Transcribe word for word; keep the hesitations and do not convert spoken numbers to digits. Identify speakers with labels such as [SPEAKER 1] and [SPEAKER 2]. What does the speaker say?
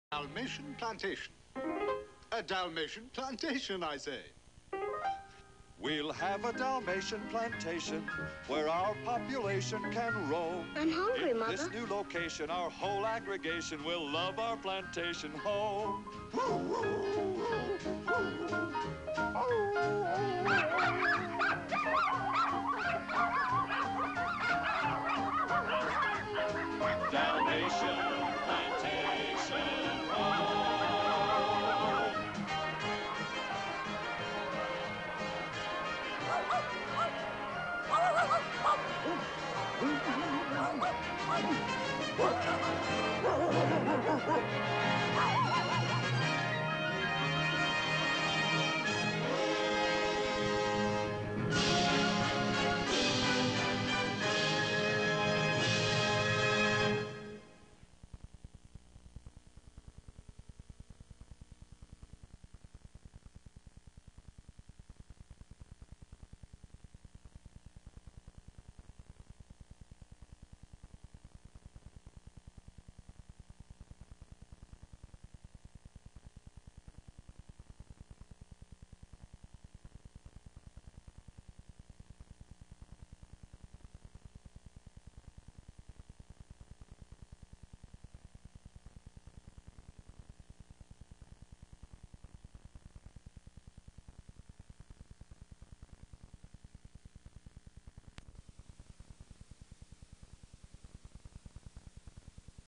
[SPEAKER 1] Dalmatian plantation. A Dalmatian plantation, I say.
[SPEAKER 2] We'll have a Dalmatian plantation where our population can roam.
[SPEAKER 3] I'm hungry,
[SPEAKER 2] In
[SPEAKER 3] Mother.
[SPEAKER 2] this new location, our whole aggregation will love our plantation home. Dalmatian